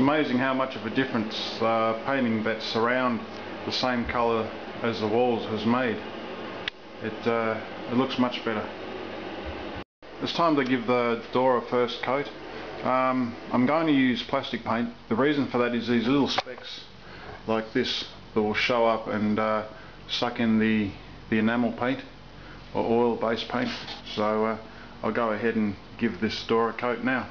amazing how much of a difference painting that surround the same colour as the walls has made. It looks much better. It's time to give the door a first coat. I'm going to use plastic paint. The reason for that is these little specks like this that will show up and suck in the enamel paint or oil based paint. So I'll go ahead and give this door a coat now.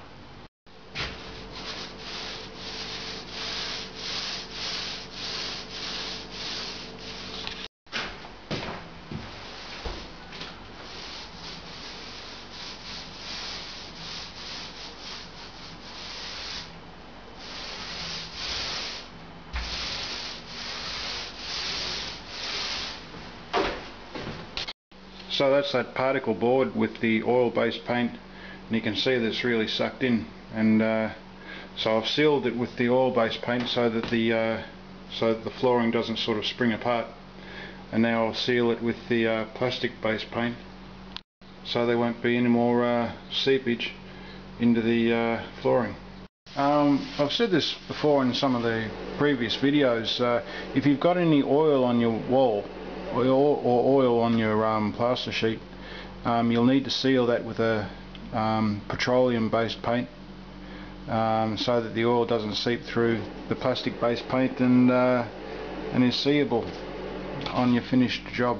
So that's that particle board with the oil based paint, and you can see that it's really sucked in, and so I've sealed it with the oil based paint so that the flooring doesn't sort of spring apart, and now I'll seal it with the plastic based paint so there won't be any more seepage into the flooring. I've said this before in some of the previous videos, if you've got any oil on your wall or oil on your plaster sheet, you'll need to seal that with a petroleum based paint so that the oil doesn't seep through the plastic based paint and is seeable on your finished job.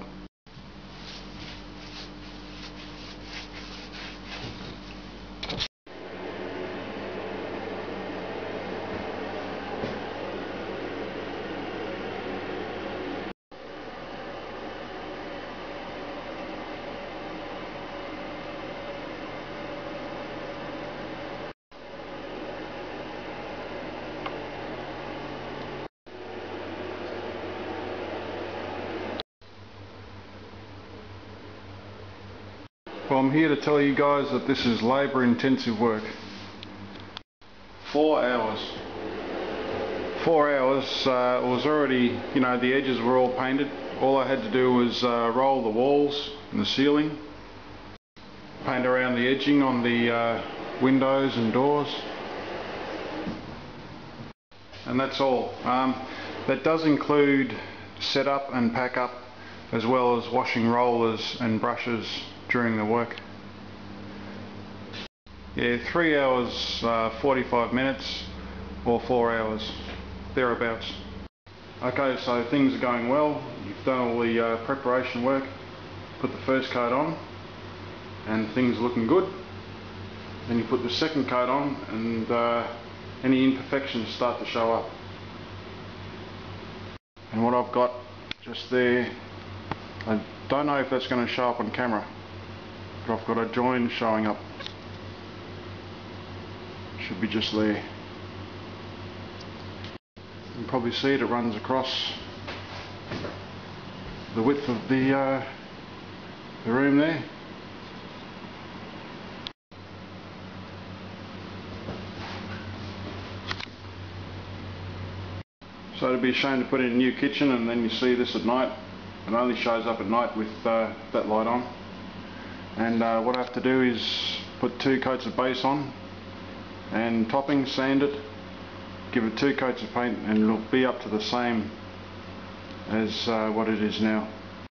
Well, I'm here to tell you guys that this is labour intensive work. 4 hours. 4 hours, it was already, you know, the edges were all painted. All I had to do was roll the walls and the ceiling, paint around the edging on the windows and doors, and that's all. That does include set up and pack up, as well as washing rollers and brushes during the work. Yeah, 3 hours 45 minutes or 4 hours thereabouts. Okay, so things are going well. You've done all the preparation work, put the first coat on and things are looking good. Then you put the second coat on and any imperfections start to show up. And what I've got just there, I don't know if that's going to show up on camera, but I've got a join showing up. Should be just there. You can probably see it, it runs across the width of the room there. So it'd be a shame to put in a new kitchen and then you see this at night. It only shows up at night with that light on. And what I have to do is put 2 coats of base on and topping, sand it, give it 2 coats of paint, and it'll be up to the same as what it is now.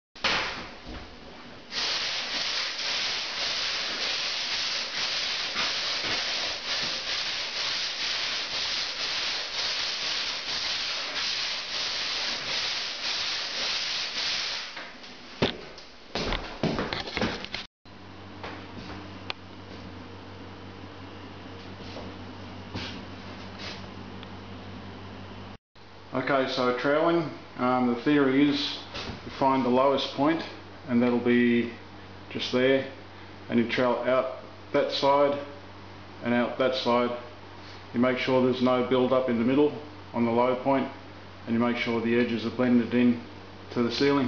Okay, so troweling, the theory is you find the lowest point, and that'll be just there, and you trowel out that side and out that side. You make sure there's no build up in the middle on the low point, and you make sure the edges are blended in to the ceiling.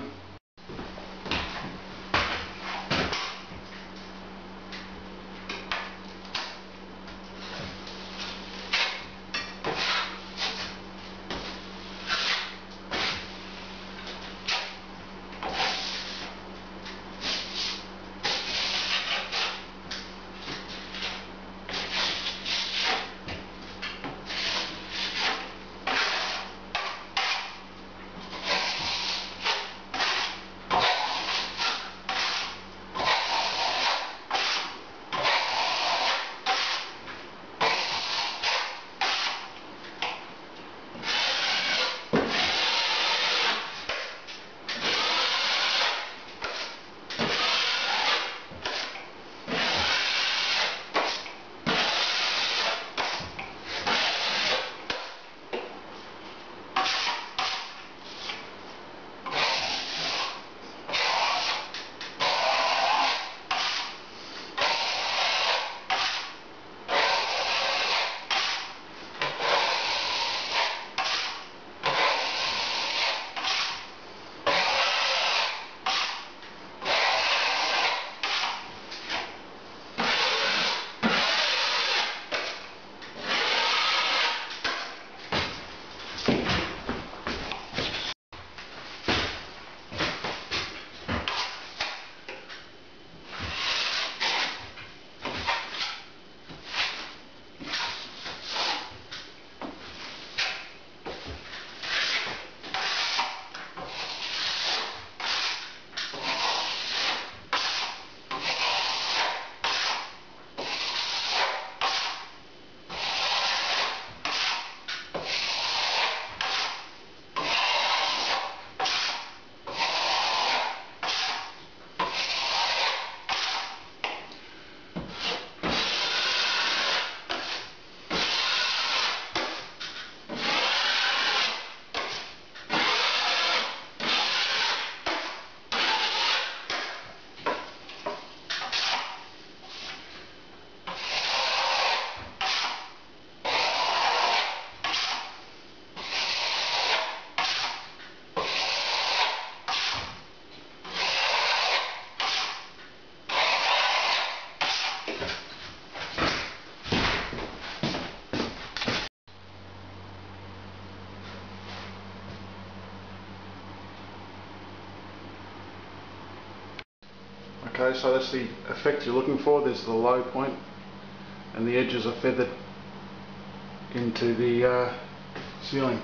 Okay, so that's the effect you're looking for. There's the low point and the edges are feathered into the ceiling.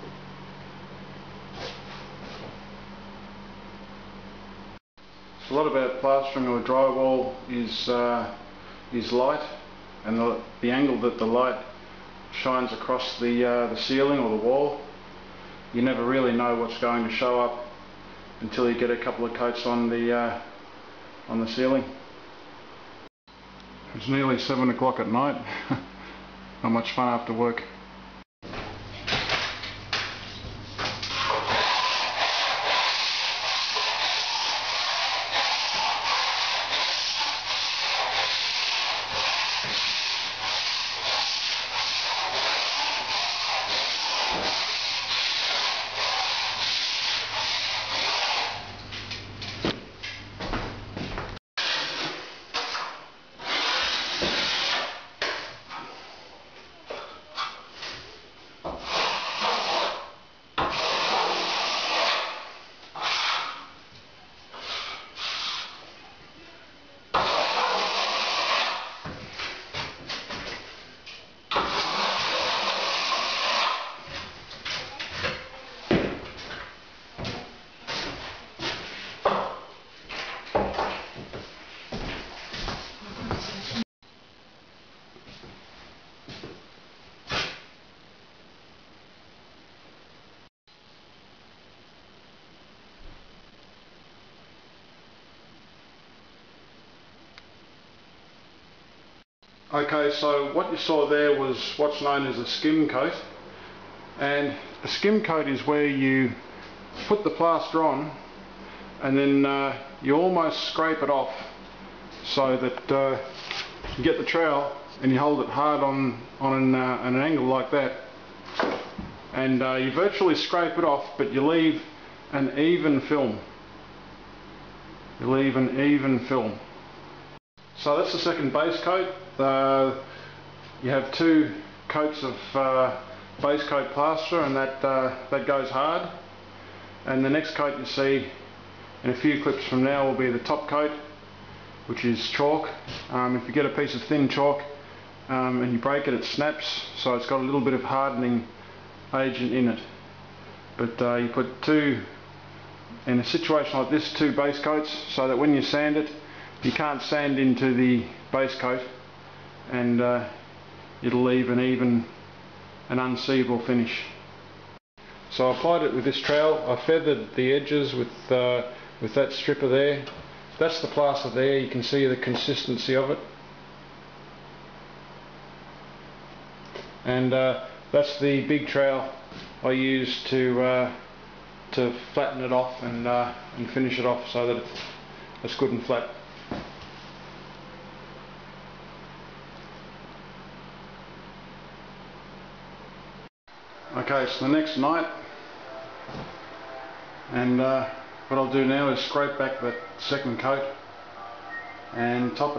So a lot about plastering or drywall is light, and the angle that the light shines across the ceiling or the wall. You never really know what's going to show up until you get a couple of coats on the ceiling. It's nearly 7 o'clock at night. Not much fun after work. Okay, so what you saw there was what's known as a skim coat, and a skim coat is where you put the plaster on and then you almost scrape it off so that you get the trowel and you hold it hard on an angle like that, and you virtually scrape it off, but you leave an even film. You leave an even film. So that's the second base coat. You have 2 coats of base coat plaster, and that goes hard. And the next coat you see in a few clips from now will be the top coat, which is chalk. If you get a piece of thin chalk and you break it, it snaps, so it's got a little bit of hardening agent in it. But you put in a situation like this, 2 base coats, so that when you sand it, you can't sand into the base coat, and it'll leave an even and unseeable finish. So I applied it with this trowel. I feathered the edges with that stripper there. That's the plaster there. You can see the consistency of it, and that's the big trowel I used to flatten it off and finish it off so that it's good and flat. Okay, so the next night, and what I'll do now is scrape back that second coat and top it.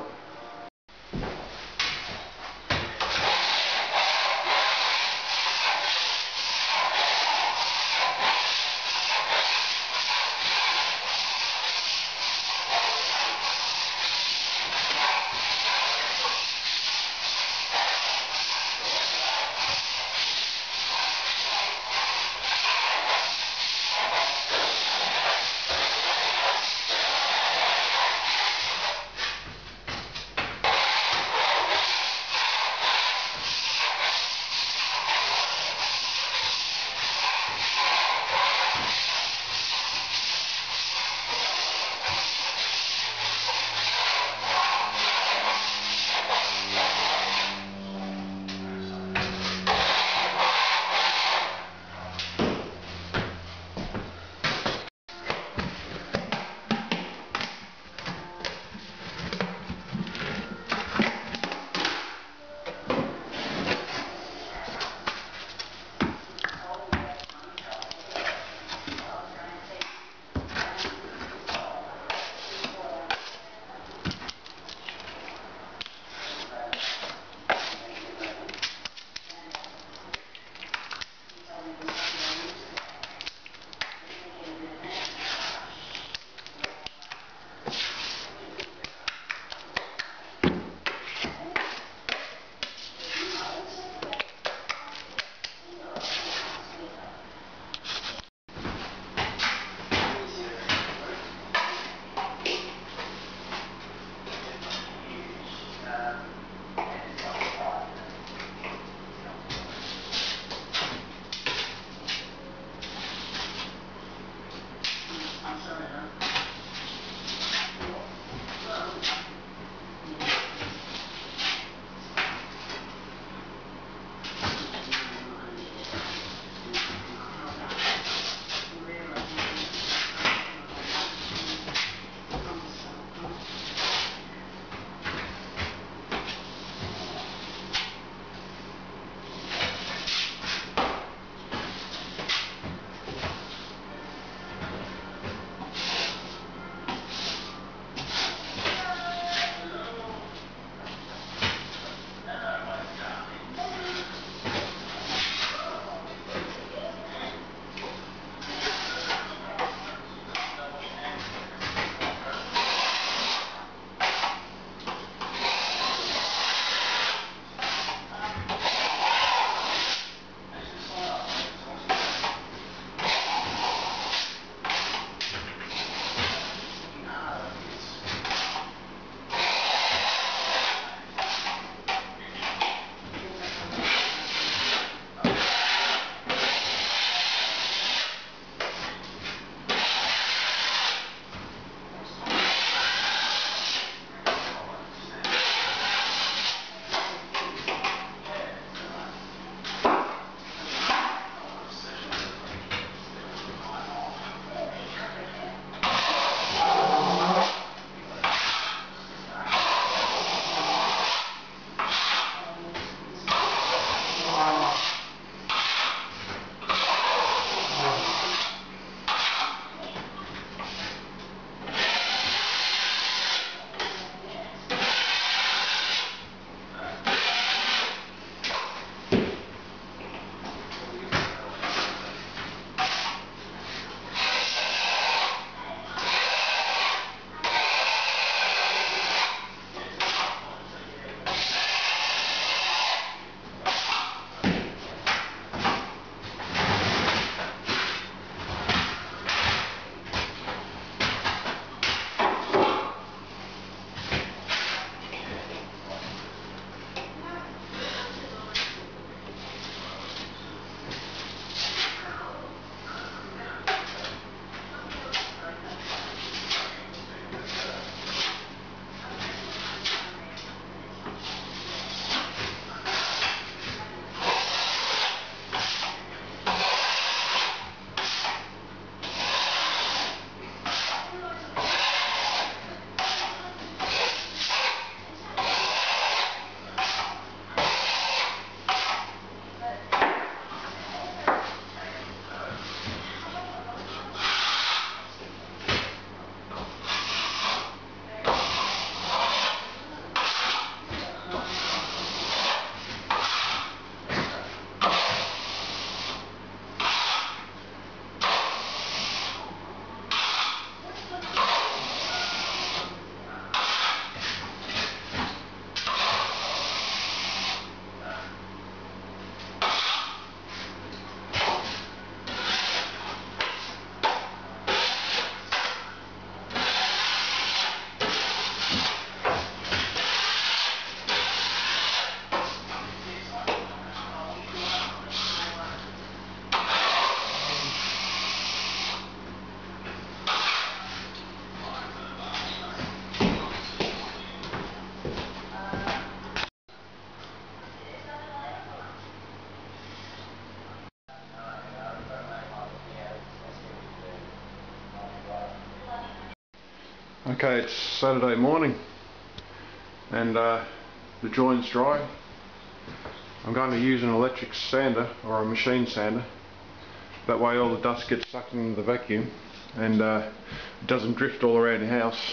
Okay, it's Saturday morning and the join's dry. I'm going to use an electric sander or a machine sander. That way all the dust gets sucked into the vacuum and it doesn't drift all around the house.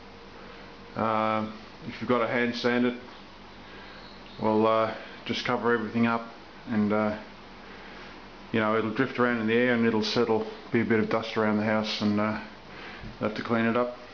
If you've got a hand sand it, well, just cover everything up and you know, it'll drift around in the air and it'll settle, be a bit of dust around the house, and you'll have to clean it up.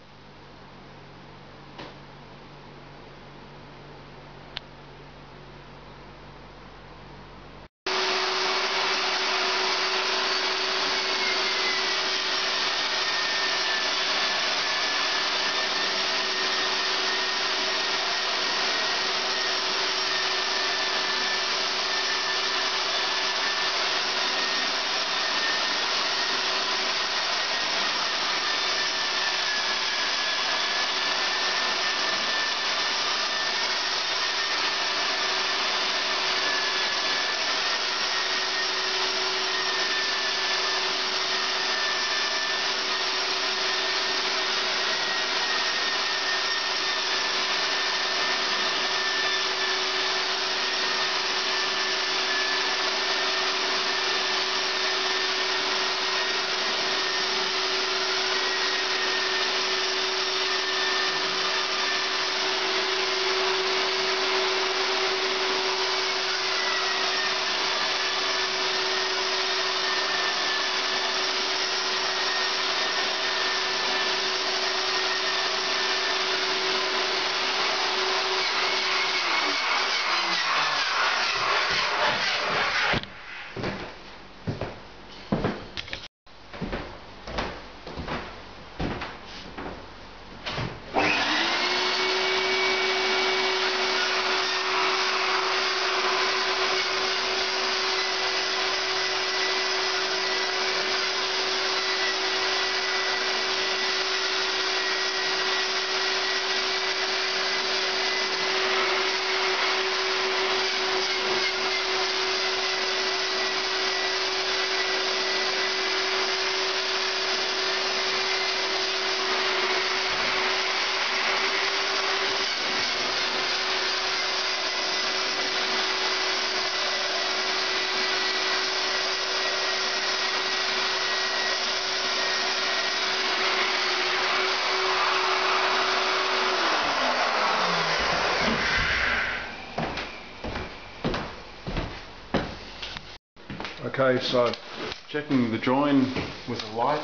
Okay, so checking the join with a light,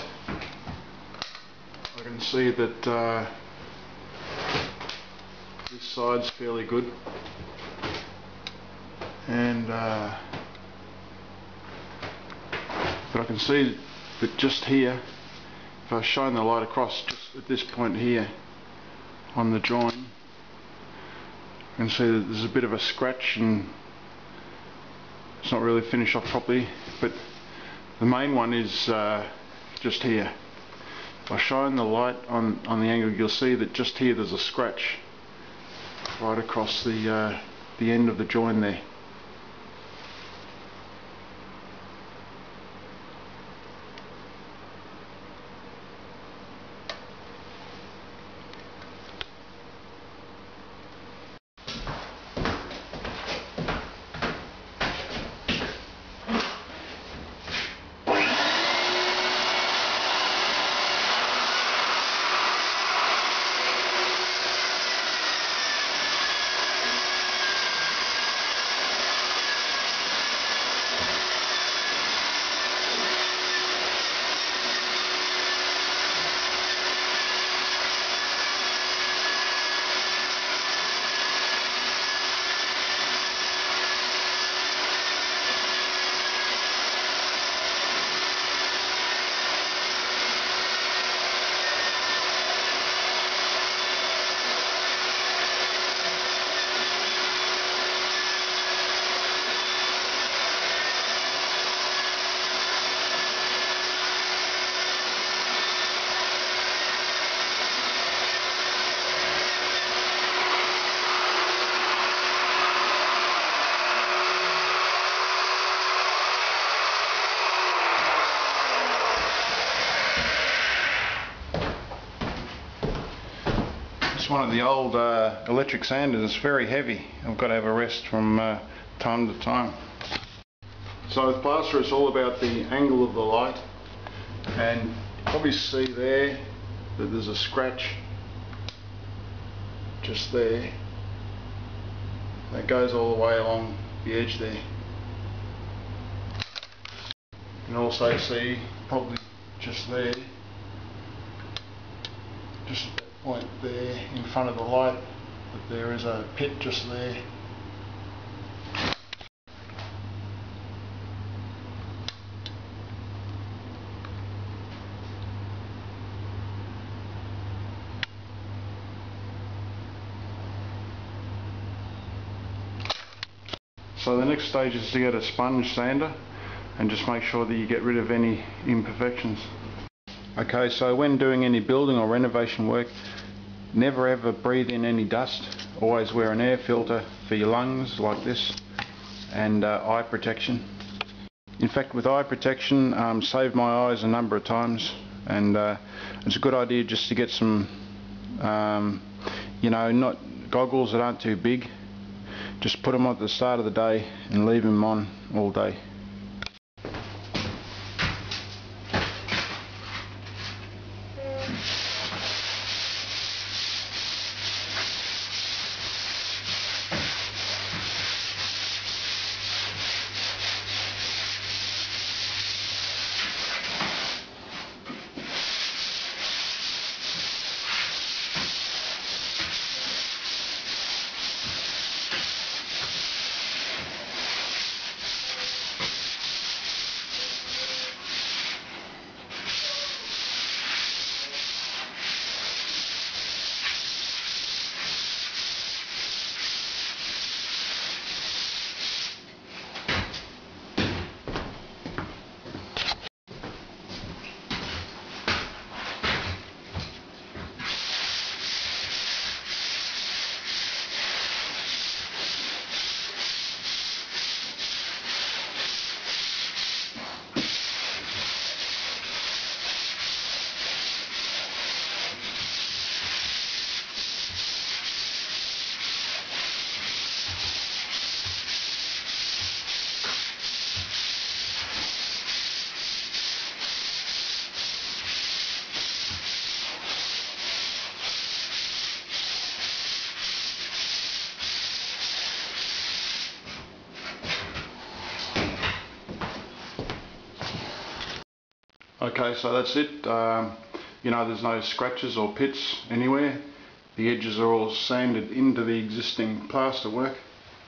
I can see that this side's fairly good, and but I can see that just here, if I shine the light across just at this point here on the join, I can see that there's a bit of a scratch and it's not really finished off properly, but the main one is just here. If I shine the light on the angle, you'll see that just here there's a scratch right across the end of the join there. It's one of the old electric sanders. It's very heavy. I've got to have a rest from time to time. So with plaster, it's all about the angle of the light, and you probably see there that there's a scratch just there that goes all the way along the edge there. You can also see probably just there, just at that point there in front of the light, that there is a pit just there. So the next stage is to get a sponge sander and just make sure that you get rid of any imperfections. Okay, so when doing any building or renovation work, never ever breathe in any dust. Always wear an air filter for your lungs like this, and eye protection. In fact, with eye protection, saved my eyes a number of times, and it's a good idea just to get some, you know, not goggles that aren't too big. Just put them on at the start of the day and leave them on all day. Okay, so that's it. You know, there's no scratches or pits anywhere. The edges are all sanded into the existing plaster work.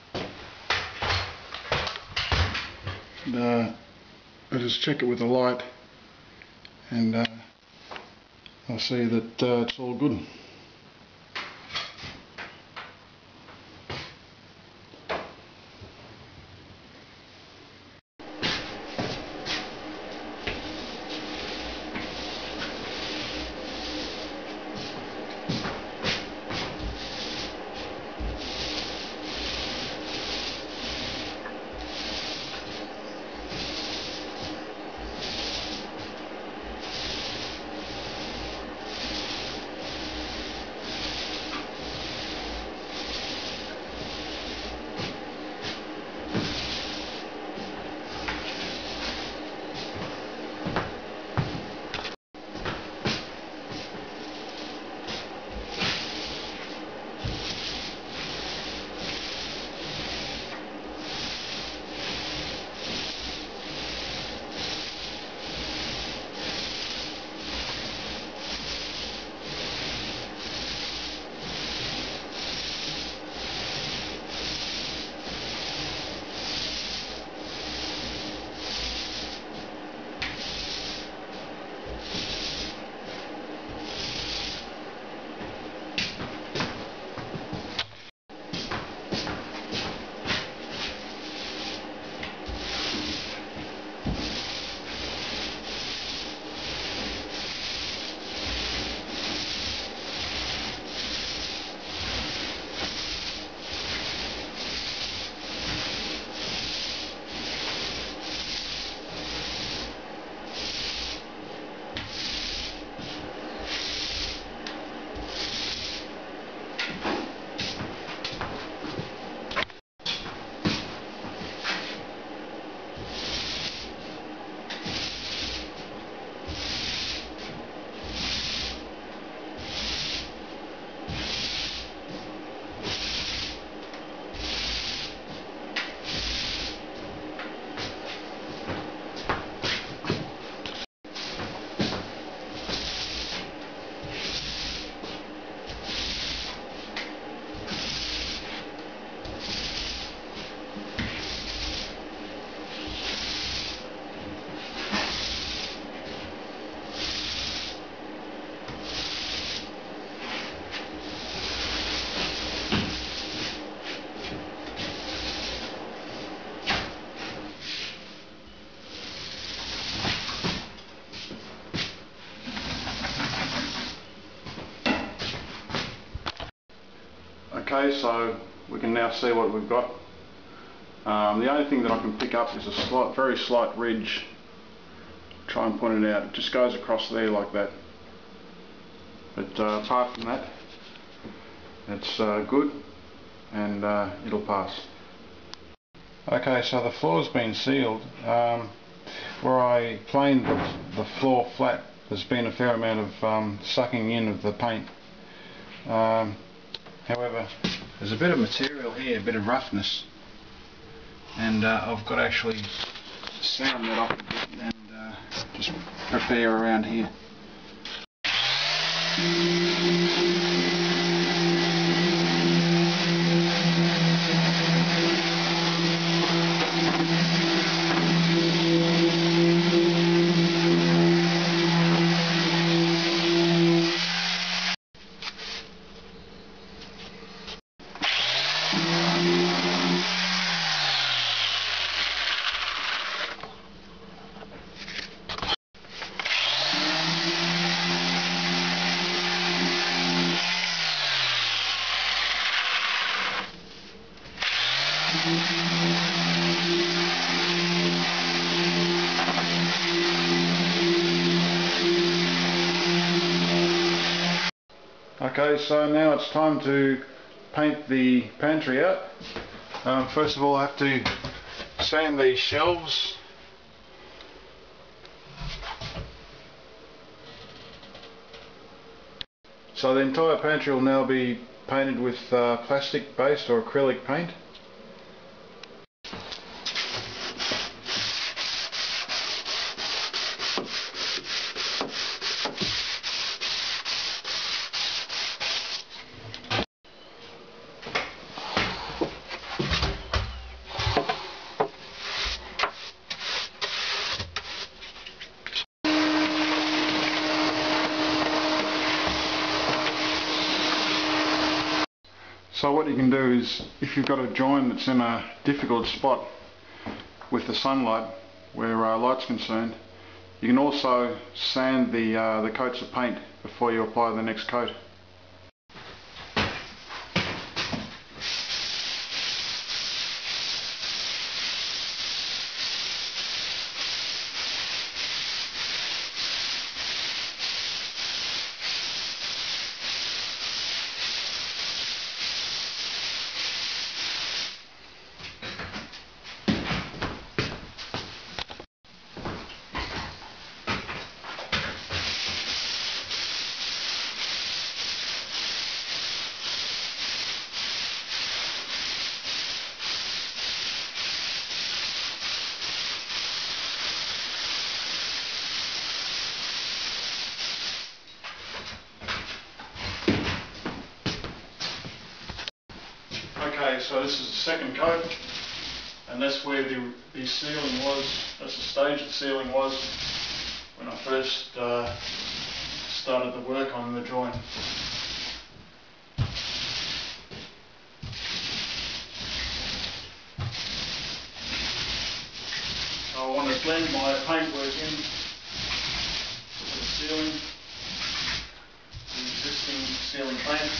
I just check it with the light, and I see that it's all good. Okay, so we can now see what we've got. The only thing that I can pick up is a very slight ridge. Try and point it out. It just goes across there like that. But apart from that, it's good, and it'll pass. Okay, so the floor's been sealed. Where I planed the floor flat, there's been a fair amount of sucking in of the paint. However, there's a bit of material here, a bit of roughness, and I've got to actually sand that off a bit and just prepare around here. Okay, so now it's time to paint the pantry out. First of all, I have to sand these shelves. So the entire pantry will now be painted with plastic based or acrylic paint. So what you can do is, if you've got a join that's in a difficult spot with the sunlight, where light's concerned, you can also sand the coats of paint before you apply the next coat. Okay, so this is the second coat, and that's where the ceiling was. That's the stage the ceiling was when I first started the work on the join. So I want to blend my paintwork in to the ceiling, the existing ceiling paint.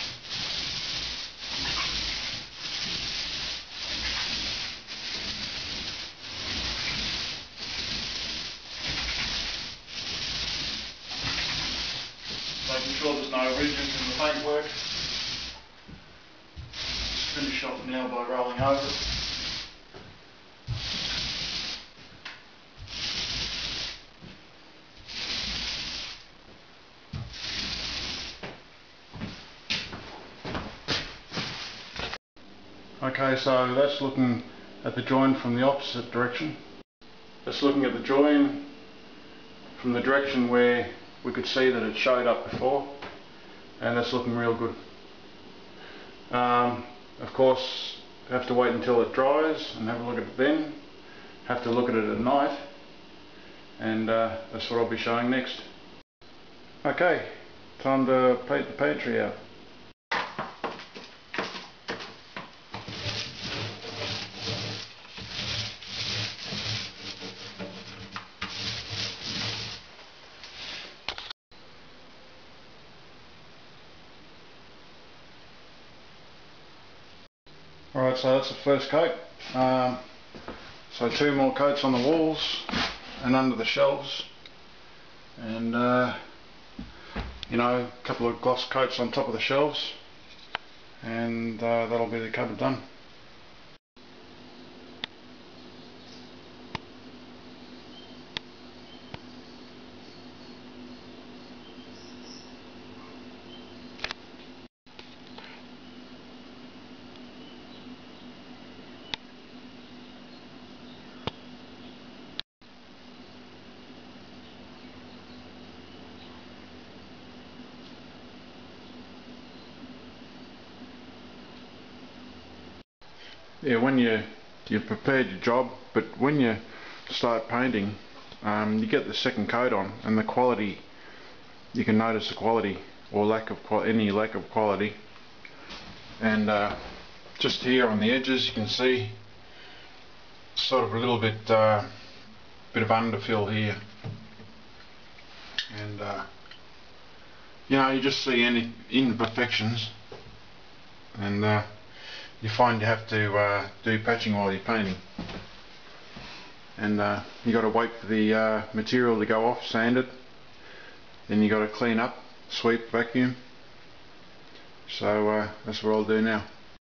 Making sure there's no ridges in the paintwork. Just finish off now by rolling over it. Okay, so that's looking at the join from the opposite direction. That's looking at the join from the direction where we could see that it showed up before, and that's looking real good. Of course, have to wait until it dries and have a look at it then. Have to look at it at night, and that's what I'll be showing next. Okay, time to paint the pantry out. Right, so that's the first coat. So 2 more coats on the walls and under the shelves, and you know, a couple of gloss coats on top of the shelves, and that'll be the cupboard done. Yeah, when you've prepared your job, but when you start painting, you get the second coat on, and the quality, you can notice the quality or any lack of quality. And just here on the edges, you can see sort of a little bit of underfill here, and you know, you just see any imperfections, and you find you have to do patching while you're painting, and you got to wait for the material to go off, sand it, then you got to clean up, sweep, vacuum. So that's what I'll do now.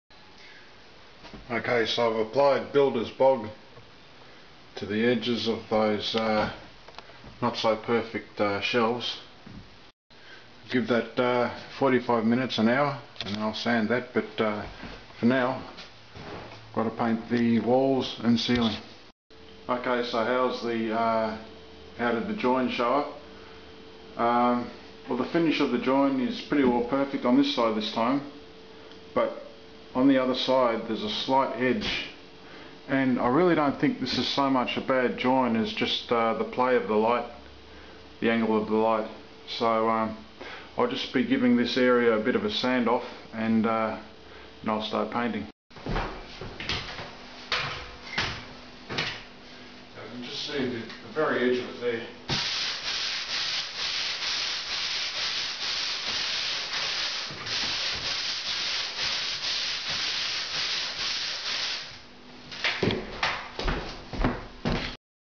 Okay, so I've applied Builder's Bog to the edges of those not so perfect shelves. Give that 45 minutes, an hour, and I'll sand that, but for now I've got to paint the walls and ceiling. Okay, so how did the join show up? Well, the finish of the join is pretty well perfect on this side this time, but on the other side there's a slight edge, and I really don't think this is so much a bad join as just the play of the light, the angle of the light. So I'll just be giving this area a bit of a sand off, and I'll start painting. You can just see the very edge of it there.